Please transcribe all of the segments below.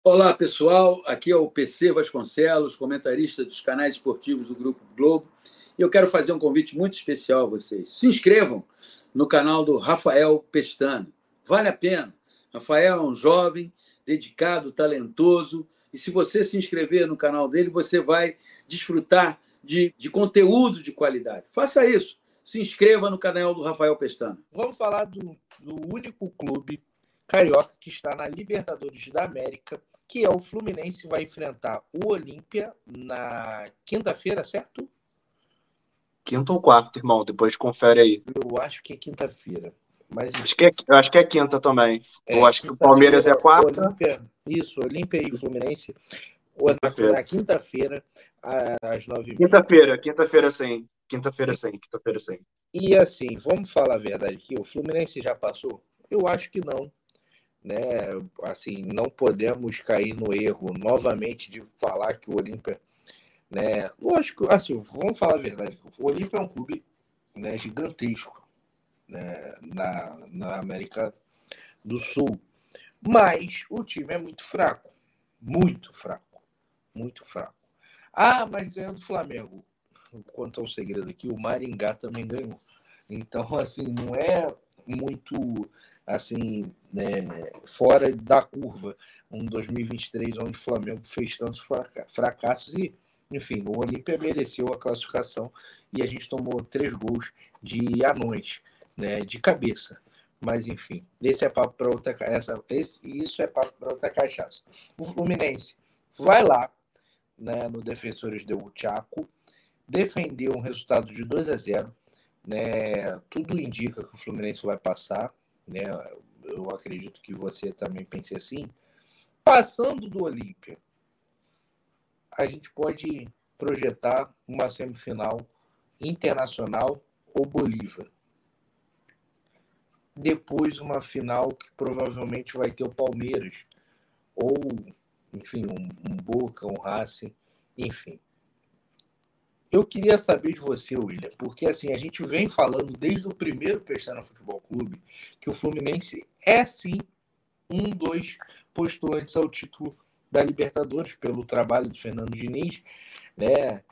Olá, pessoal. Aqui é o PC Vasconcelos, comentarista dos canais esportivos do Grupo Globo. E eu quero fazer um convite muito especial a vocês. Se inscrevam no canal do Rafael Pestana. Vale a pena. Rafael é um jovem, dedicado, talentoso. E se você se inscrever no canal dele, você vai desfrutar de conteúdo de qualidade. Faça isso. Se inscreva no canal do Rafael Pestana. Vamos falar do único clube carioca que está na Libertadores da América, que é o Fluminense, vai enfrentar o Olímpia na quinta-feira, certo? Quinta ou quarta, irmão? Depois confere aí. Eu acho que é quinta-feira. Mas eu acho que é quinta também. Eu acho que o Palmeiras é quarta. Olímpia e Fluminense. Na quinta-feira, às 9h30. Quinta-feira sim. Quinta-feira sim. E assim, vamos falar a verdade aqui, o Fluminense já passou? Eu acho que não. Né? Assim, não podemos cair no erro novamente de falar que o Olímpia, né? Lógico, assim, vamos falar a verdade, o Olímpia é um clube, né, gigantesco, né, na América do Sul, mas o time é muito fraco, muito fraco, muito fraco. Mas ganhou do Flamengo. Vou contar um segredo aqui, o Maringá também ganhou. Então, assim, não é muito assim, fora da curva, um 2023 onde o Flamengo fez tantos fracassos e, enfim, o Olímpia mereceu a classificação e a gente tomou 3 gols de anões, né, de cabeça. Mas, enfim, esse é papo para outra isso é papo para outra cachaça. O Fluminense vai lá, né, no Defensores del Chaco, defendeu um resultado de 2-0, né? Tudo indica que o Fluminense vai passar, né? Eu acredito que você também pense assim. Passando do Olímpia, a gente pode projetar uma semifinal Internacional ou Bolívar. Depois uma final que provavelmente vai ter o Palmeiras ou, enfim, um Boca, um Racing, enfim. Eu queria saber de você, William, porque assim, a gente vem falando desde o primeiro Pestana Futebol Clube que o Fluminense é sim um dos postulantes ao título da Libertadores, pelo trabalho do Fernando Diniz, né?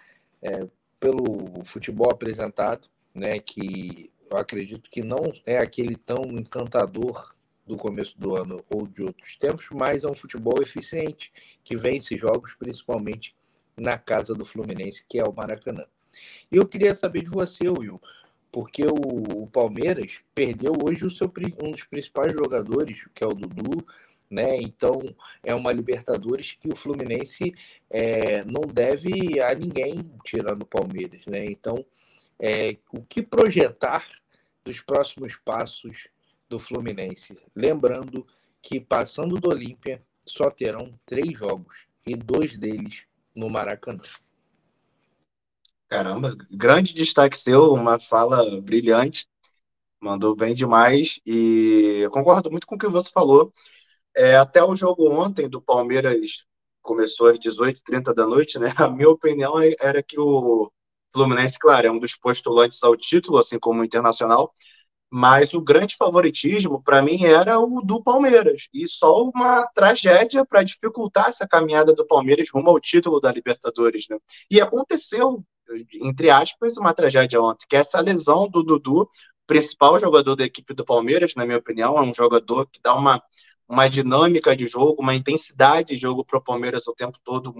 Pelo futebol apresentado, né? Que eu acredito que não é aquele tão encantador do começo do ano ou de outros tempos, mas é um futebol eficiente, que vence jogos principalmente na casa do Fluminense, que é o Maracanã. E eu queria saber de você, Will, porque o Palmeiras perdeu hoje um dos principais jogadores, que é o Dudu, né? Então é uma Libertadores que o Fluminense não deve a ninguém tirando o Palmeiras, né? Então, o que projetar dos próximos passos do Fluminense? Lembrando que passando do Olímpia só terão 3 jogos e 2 deles no Maracanã. Caramba, grande destaque seu, uma fala brilhante, mandou bem demais e eu concordo muito com o que você falou. Até o jogo ontem do Palmeiras começou às 18h30 da noite, né? A minha opinião era que o Fluminense, claro, é um dos postulantes ao título, assim como o Internacional, mas o grande favoritismo para mim era o do Palmeiras, e só uma tragédia para dificultar essa caminhada do Palmeiras rumo ao título da Libertadores, né? E aconteceu, entre aspas, uma tragédia ontem, que é essa lesão do Dudu, principal jogador da equipe do Palmeiras, na minha opinião, é um jogador que dá uma dinâmica de jogo, uma intensidade de jogo para o Palmeiras o tempo todo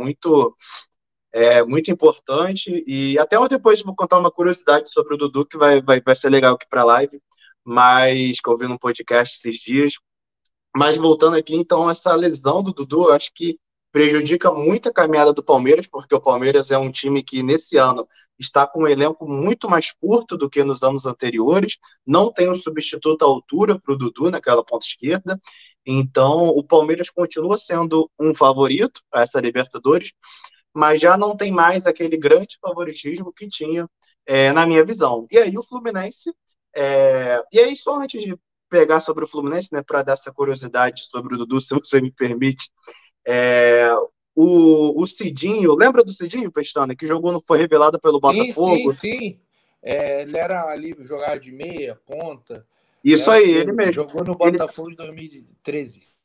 muito importante. E até eu depois vou contar uma curiosidade sobre o Dudu, que vai ser legal aqui para a live, mas que eu vi num podcast esses dias. Mas voltando aqui, então, essa lesão do Dudu, eu acho que prejudica muito a caminhada do Palmeiras, porque o Palmeiras é um time que, nesse ano, está com um elenco muito mais curto do que nos anos anteriores, não tem um substituto à altura para o Dudu naquela ponta esquerda, então o Palmeiras continua sendo um favorito a essa Libertadores, mas já não tem mais aquele grande favoritismo que tinha, na minha visão. E aí o Fluminense, e aí só antes de pegar sobre o Fluminense, né, para dar essa curiosidade sobre o Dudu, se você me permite, o Cidinho, lembra do Cidinho, Pestana, que jogou, não foi revelado pelo Botafogo? Sim. Ele era ali, jogava de meia, ponta. Isso aí, ele mesmo. Jogou no Botafogo em 2013.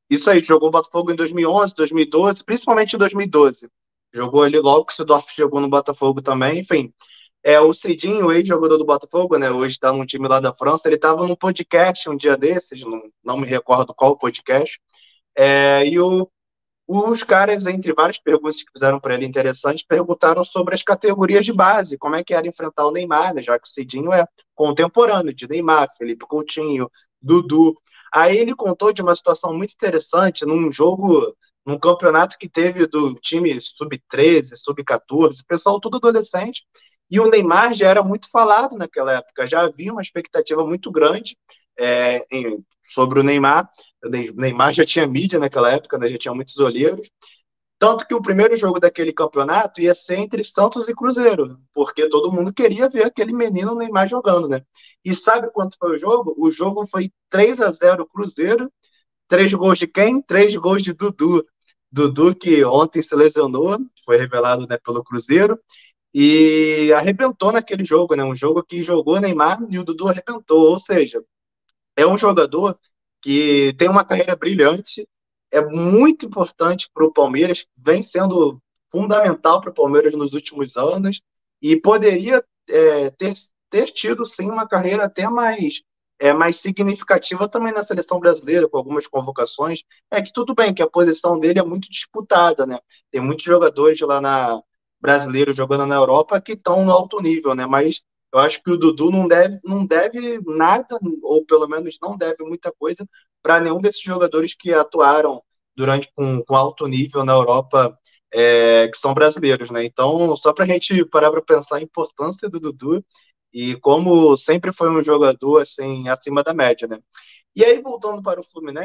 Isso aí, jogou o Botafogo em 2011, 2012, principalmente em 2012. Jogou ali logo que o Seedorf chegou no Botafogo também, enfim. O Cidinho, o ex-jogador do Botafogo, né? Hoje está num time lá da França. Ele estava num podcast um dia desses, não me recordo qual podcast. E os caras, entre várias perguntas que fizeram para ele interessantes, perguntaram sobre as categorias de base, como é que era enfrentar o Neymar, né? Já que o Cidinho é contemporâneo de Neymar, Felipe Coutinho, Dudu. Aí ele contou de uma situação muito interessante num jogo, num campeonato que teve do time sub-13, sub-14, pessoal tudo adolescente, e o Neymar já era muito falado naquela época, já havia uma expectativa muito grande sobre o Neymar. O Neymar já tinha mídia naquela época, né, já tinha muitos olheiros. Tanto que o primeiro jogo daquele campeonato ia ser entre Santos e Cruzeiro, porque todo mundo queria ver aquele menino Neymar jogando, né? E sabe quanto foi o jogo? O jogo foi 3-0 Cruzeiro, 3 gols de quem? 3 gols de Dudu. Dudu, que ontem se lesionou, foi revelado, né, pelo Cruzeiro, e arrebentou naquele jogo, né? Um jogo que jogou Neymar e o Dudu arrebentou, ou seja, é um jogador que tem uma carreira brilhante, é muito importante para o Palmeiras, vem sendo fundamental para o Palmeiras nos últimos anos e poderia ter tido sim uma carreira até mais significativa também na seleção brasileira, com algumas convocações. É que tudo bem que a posição dele é muito disputada, né? Tem muitos jogadores lá na brasileiros jogando na Europa que estão no alto nível, né? Mas eu acho que o Dudu não deve nada, ou pelo menos não deve muita coisa, para nenhum desses jogadores que atuaram com alto nível na Europa, que são brasileiros, né? Então, só para a gente parar para pensar a importância do Dudu e como sempre foi um jogador assim, acima da média, né? E aí, voltando para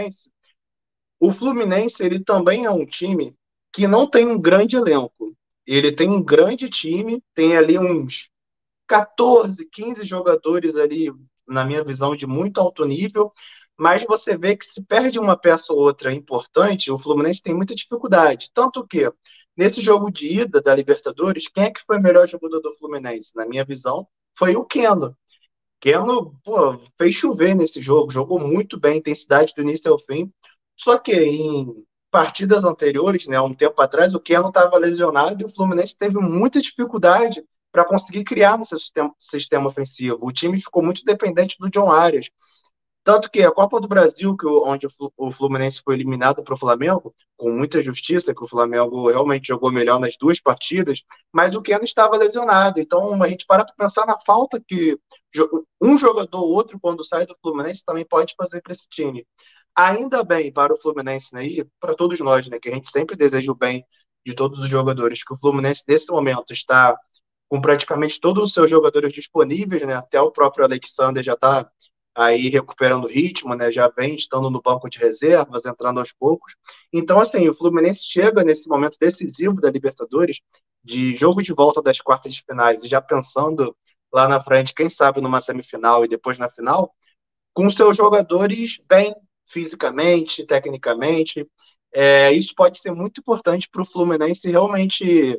o Fluminense ele também é um time que não tem um grande elenco. Ele tem um grande time, tem ali uns 14, 15 jogadores ali, na minha visão, de muito alto nível, mas você vê que se perde uma peça ou outra importante, o Fluminense tem muita dificuldade. Tanto que, nesse jogo de ida da Libertadores, quem é que foi o melhor jogador do Fluminense? Na minha visão, foi o Keno. Keno, pô, fez chover nesse jogo, jogou muito bem, intensidade do início ao fim. Só que em partidas anteriores, né, um tempo atrás, o Keno estava lesionado e o Fluminense teve muita dificuldade para conseguir criar no seu sistema ofensivo. O time ficou muito dependente do John Arias. Tanto que a Copa do Brasil, onde o Fluminense foi eliminado para o Flamengo, com muita justiça, que o Flamengo realmente jogou melhor nas duas partidas, mas o Keno estava lesionado. Então a gente para pensar na falta que um jogador ou outro, quando sai do Fluminense, também pode fazer para esse time. Ainda bem para o Fluminense, né, e para todos nós, né, que a gente sempre deseja o bem de todos os jogadores, que o Fluminense, nesse momento, está com praticamente todos os seus jogadores disponíveis, né, até o próprio Alexander já está aí recuperando o ritmo, né, já vem estando no banco de reservas, entrando aos poucos. Então, assim, o Fluminense chega nesse momento decisivo da Libertadores, de jogo de volta das quartas de finais, e já pensando lá na frente, quem sabe numa semifinal e depois na final, com seus jogadores bem fisicamente, tecnicamente. Isso pode ser muito importante para o Fluminense realmente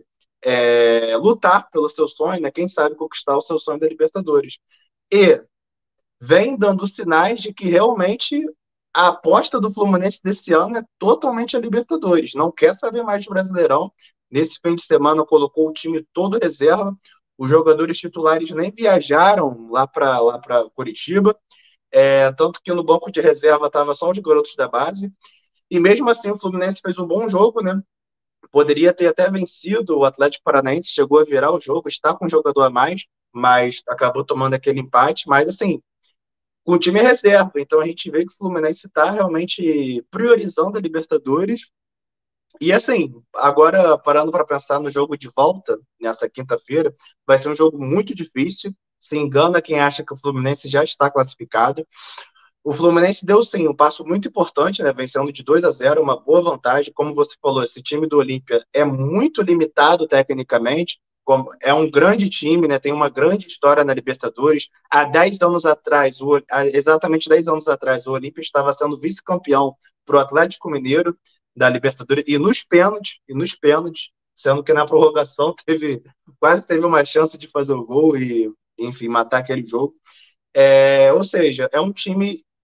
lutar pelo seu sonho, né? Quem sabe conquistar o seu sonho da Libertadores. E vem dando sinais de que realmente a aposta do Fluminense desse ano é totalmente a Libertadores. Não quer saber mais de Brasileirão. Nesse fim de semana colocou o time todo reserva. Os jogadores titulares nem viajaram lá para Curitiba. Tanto que no banco de reserva estava só os garotos da base. E mesmo assim o Fluminense fez um bom jogo, né? Poderia ter até vencido o Atlético Paranaense, chegou a virar o jogo, está com um jogador a mais, mas acabou tomando aquele empate. Mas assim, com o time reserva. Então a gente vê que o Fluminense está realmente priorizando a Libertadores. E assim, agora parando para pensar no jogo de volta, nessa quinta-feira, vai ser um jogo muito difícil. Se engana quem acha que o Fluminense já está classificado. O Fluminense deu sim um passo muito importante, né? Vencendo de 2-0, uma boa vantagem. Como você falou, esse time do Olímpia é muito limitado tecnicamente. É um grande time, né? Tem uma grande história na Libertadores. Há 10 anos atrás, exatamente 10 anos atrás, o Olímpia estava sendo vice-campeão para o Atlético Mineiro da Libertadores e nos pênaltis, sendo que na prorrogação quase teve uma chance de fazer o gol e, enfim, matar aquele jogo. Ou seja, é um time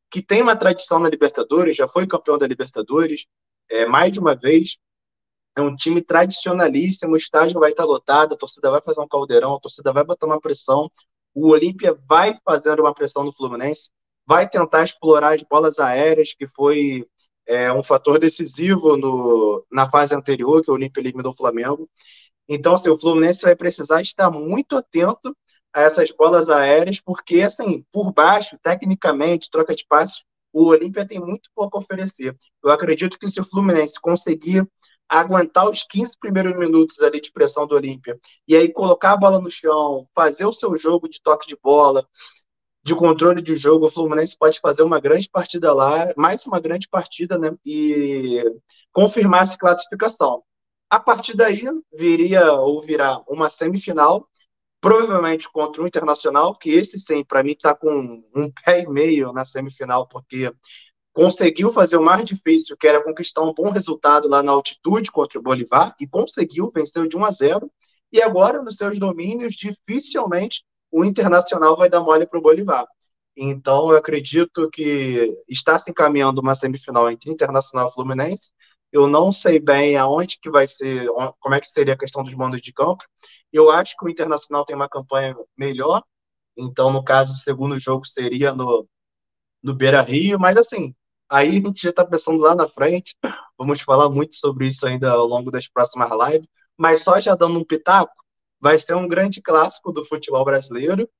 que tem uma tradição na Libertadores, já foi campeão da Libertadores mais de uma vez. É um time tradicionalíssimo, o estádio vai estar lotado, a torcida vai fazer um caldeirão, a torcida vai botar uma pressão, o Olímpia vai fazer uma pressão no Fluminense, vai tentar explorar as bolas aéreas, que foi um fator decisivo na fase anterior, que o Olímpia eliminou o Flamengo. Então, assim, o Fluminense vai precisar estar muito atento a essas bolas aéreas, porque, assim, por baixo, tecnicamente, troca de passes, o Olímpia tem muito pouco a oferecer. Eu acredito que se o Fluminense conseguir aguentar os 15 primeiros minutos ali de pressão do Olímpia, e aí colocar a bola no chão, fazer o seu jogo de toque de bola, de controle de jogo, o Fluminense pode fazer uma grande partida lá, mais uma grande partida, né? E confirmar essa classificação. A partir daí, virá uma semifinal, provavelmente contra o Internacional, que esse sim, para mim, está com um pé e meio na semifinal, porque conseguiu fazer o mais difícil, que era conquistar um bom resultado lá na altitude contra o Bolívar, e conseguiu, venceu de 1-0, e agora, nos seus domínios, dificilmente o Internacional vai dar mole para o Bolívar. Então, eu acredito que está se encaminhando uma semifinal entre Internacional e Fluminense. Eu não sei bem aonde que vai ser, como é que seria a questão dos mandos de campo. Eu acho que o Internacional tem uma campanha melhor, então, no caso, o segundo jogo seria no Beira-Rio, mas assim, aí a gente já está pensando lá na frente, vamos falar muito sobre isso ainda ao longo das próximas lives, mas só já dando um pitaco, vai ser um grande clássico do futebol brasileiro,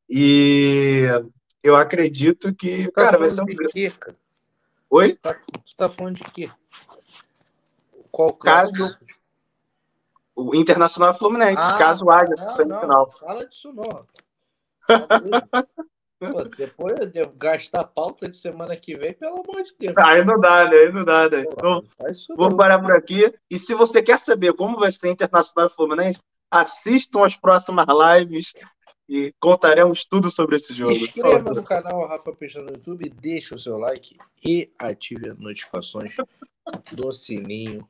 e eu acredito que, Tá cara, vai ser falando um... de quê, cara? Oi? Tu tá falando de quê? Qual Caso clássico? o Internacional e Fluminense, Ah, caso haja não semifinal. fala disso não. Tá doido? Pô, depois de gastar a pauta de semana que vem, pelo amor de Deus. Aí não dá, né? Aí não dá, né? Pô, Então, não faz isso vou não. parar por aqui. E se você quer saber como vai ser Internacional e Fluminense, assistam as próximas lives e contaremos tudo sobre esse Se jogo. inscreva no canal Rafa Peixoto no YouTube, deixe o seu like e ative as notificações do sininho.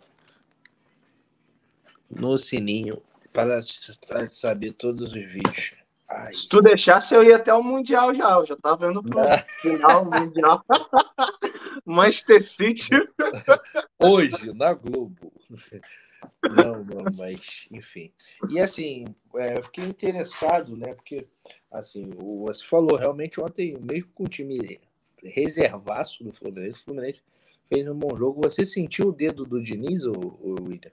No sininho para saber todos os vídeos. Ai. Se tu deixasse, eu ia até o Mundial já. Eu já tava indo pro final Mundial. Manchester City. Hoje, na Globo. Não, mas enfim. E assim, eu fiquei interessado, né? Porque, assim, você falou, realmente ontem, mesmo com o time reservaço do Fluminense, o Fluminense fez um bom jogo. Você sentiu o dedo do Diniz, ou William?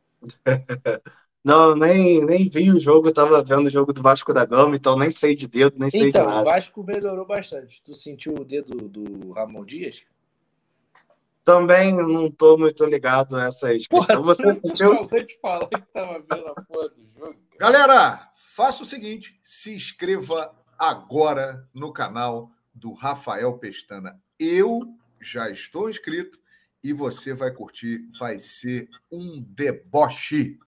Não, nem vi o jogo, eu tava vendo o jogo do Vasco da Gama, então nem sei de dedo, nem sei de Então, o nada. Vasco melhorou bastante. Tu sentiu o dedo do Ramon Dias? Também não tô muito ligado a essas Porra, questões. Você tu assistiu? acabou de falar que tava vendo a porra do jogo, cara. Galera, faça o seguinte, se inscreva agora no canal do Rafael Pestana. Eu já estou inscrito e você vai curtir, vai ser um deboche.